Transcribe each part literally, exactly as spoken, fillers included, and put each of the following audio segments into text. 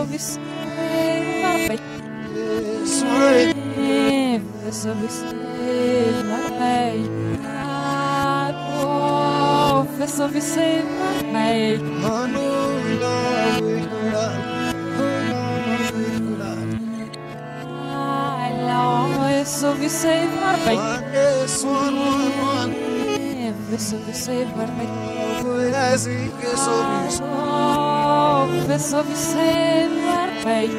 Vesovis Marpei Vesovis Marpei Vesovis Marpei Vesovis Marpei Vesovis Marpei Vesovis Marpei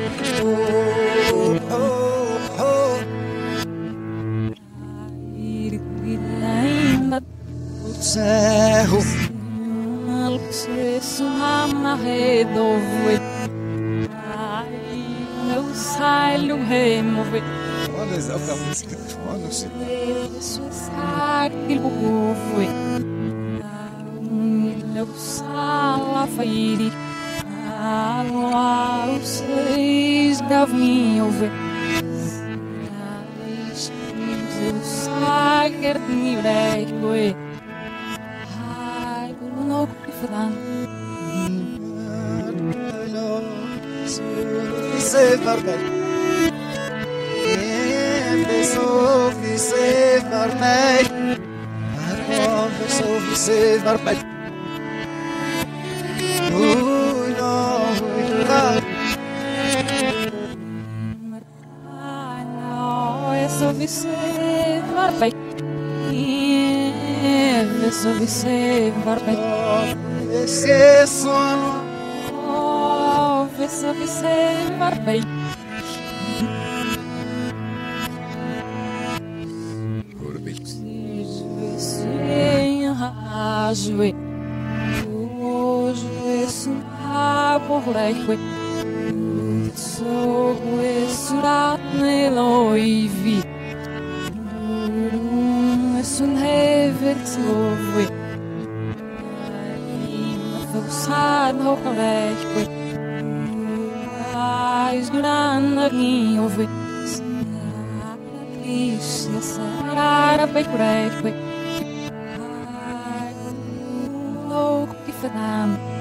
Cerro Alcesso amarredo Ai, meu saio remove Olha exatamente que fone se Isso aquilo foi Meu sala feiri Alá os seis da vinho ve Eu sair de mirei Ai, não que fadan Você vermelho Vesovis vermelho Vesovis vermelho Ui, não, ui, não Vesovis Marpei Vesovis Marpei Esse sono Vesovis Marpei Sem rasue Hoje esse aborrei Sou esse rat neloivi Es un hever slove Ima fausad hokarechwe Ais grana gnove Snaklisja sarara bekurechwe Ai, louco que fedam